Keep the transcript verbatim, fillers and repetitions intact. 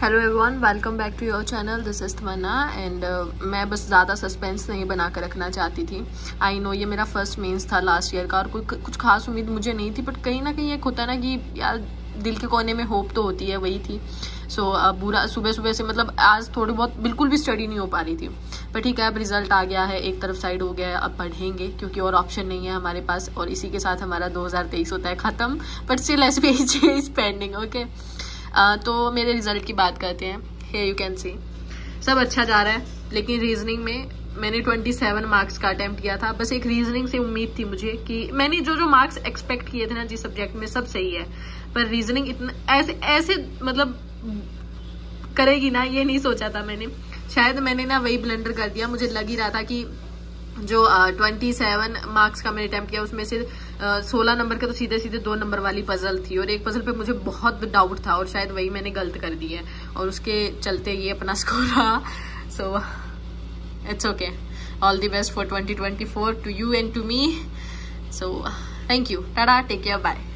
Hello everyone, welcome back to your channel. This is Tamanna and मैं बस ज़्यादा suspense नहीं बना कर रखना चाहती थी। आई नो ये मेरा फर्स्ट मेंस था लास्ट ईयर का और कोई कुछ खास उम्मीद मुझे नहीं थी, बट कहीं ना कहीं एक होता है ना कि यार दिल के कोने में होप तो होती है, वही थी। सो so, अब बुरा सुबह सुबह से मतलब आज थोड़ी बहुत बिल्कुल भी स्टडी नहीं हो पा रही थी, पर ठीक है अब रिजल्ट आ गया है, एक तरफ साइड हो गया है, अब पढ़ेंगे क्योंकि और ऑप्शन नहीं है हमारे पास। और इसी के साथ हमारा दो हज़ार तेईस होता है ख़त्म, but still S P is pending. Okay, तो मेरे रिजल्ट की बात करते हैं। Here you can see सब अच्छा जा रहा है, लेकिन रीजनिंग में मैंने सत्ताईस मार्क्स का अटेम्प्ट किया था। बस एक रीजनिंग से उम्मीद थी मुझे कि मैंने जो जो मार्क्स एक्सपेक्ट किए थे ना जिस सब्जेक्ट में सब सही है, पर रीजनिंग इतना ऐसे ऐसे मतलब करेगी ना ये नहीं सोचा था मैंने। शायद मैंने ना वही ब्लंडर कर दिया। मुझे लग ही रहा था कि जो सत्ताईस मार्क्स का मैंने अटेम्प्ट किया उसमें से सोलह नंबर के तो सीधे सीधे दो नंबर वाली पजल थी, और एक पजल पे मुझे बहुत डाउट था और शायद वही मैंने गलत कर दी है और उसके चलते ये अपना स्कोर रहा। So it's okay, all the best for twenty twenty four to you and to me. So thank you, tata, take care, bye.